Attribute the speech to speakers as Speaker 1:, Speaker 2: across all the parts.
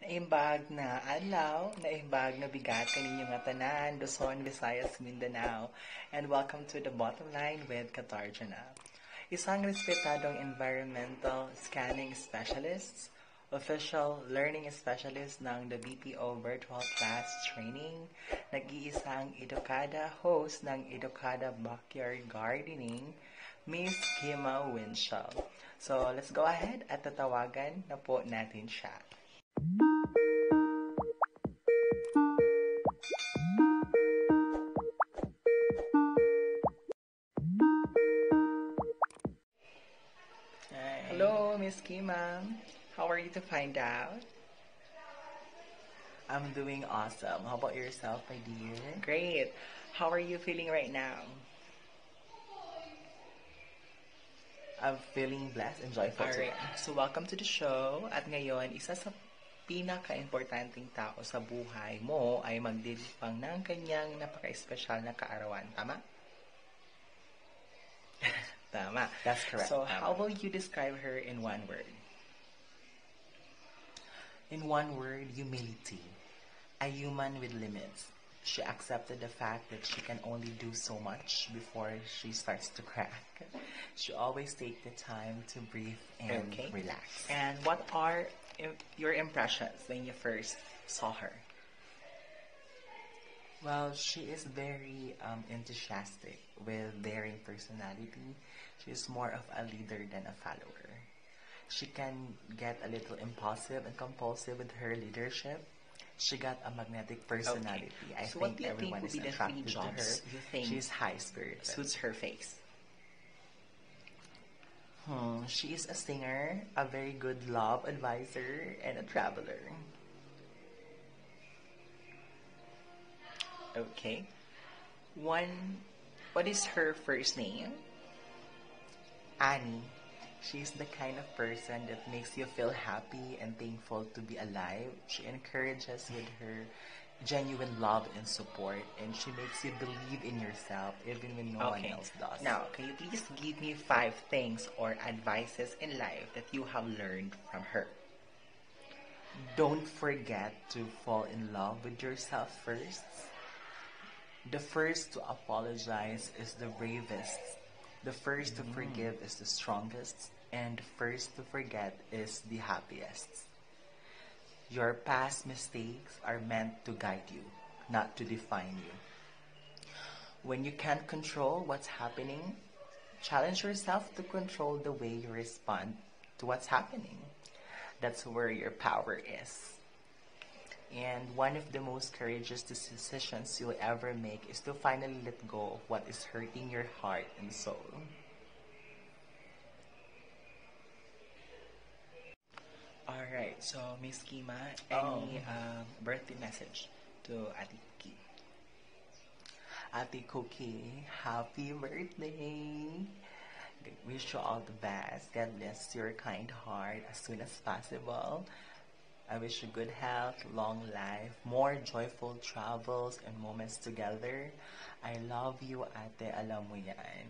Speaker 1: Naimbag na adlaw, naimbag na bigat kaninyo nga tanan, Luzon, Visayas, Mindanao, and welcome to the bottom line with Katarjana. Isang respetadong environmental scanning specialist, official learning specialist ng the BPO Virtual Class Training, nag-iisang edukada host ng Edukada Backyard Gardening, Miss Kima Winchell. So, let's go ahead at tatawagan na po natin siya. Hello, Miss Kima. How are you to find out? I'm doing awesome. How about yourself, my dear? Great. How are you feeling right now? I'm feeling blessed and joyful today. So welcome to the show. At ngayon, isa sa pinaka-importanting tao sa buhay mo ay magdiriwang ng kanyang napaka-espesyal na kaarawan. Tama? Tama. That's correct. So how will you describe her in one word? In one word, humility. A human with limits. She accepted the fact that she can only do so much before she starts to crack. She always takes the time to breathe and relax. And what are your impressions when you first saw her? Well, she is very enthusiastic with daring personality. She is more of a leader than a follower. She can get a little impulsive and compulsive with her leadership. She got a magnetic personality. I think everyone is attracted to her. She's high-spirited. Suits her face. She is a singer, a very good love advisor, and a traveler. Okay. What is her first name? Annie. She's the kind of person that makes you feel happy and thankful to be alive. She encourages with her genuine love and support, and she makes you believe in yourself even when no one else does. Now, can you please give me 5 things or advices in life that you have learned from her? Don't forget to fall in love with yourself first. The first to apologize is the bravest. The first to forgive is the strongest. And the first to forget is the happiest. Your past mistakes are meant to guide you, not to define you. When you can't control what's happening, challenge yourself to control the way you respond to what's happening. That's where your power is. And one of the most courageous decisions you'll ever make is to finally let go of what is hurting your heart and soul. Alright, so Miss Kima, any birthday message to Ate Cookie? Ate Cookie, happy birthday! Wish you all the best. God bless your kind heart as soon as possible. I wish you good health, long life, more joyful travels and moments together. I love you, Ate. Alam mo yan.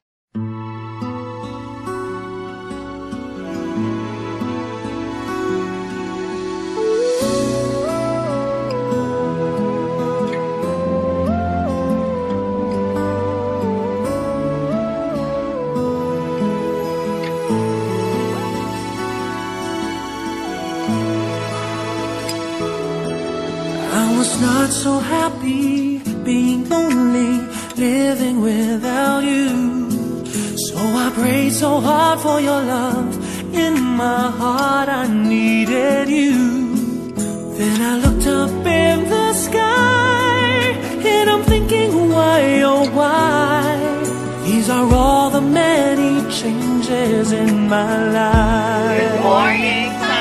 Speaker 2: I was not so happy being lonely, living without you. So I prayed so hard for your love. In my heart I needed you. Then I looked up in the sky, and I'm thinking why, oh why? These are all the many changes in my life.
Speaker 3: Good morning,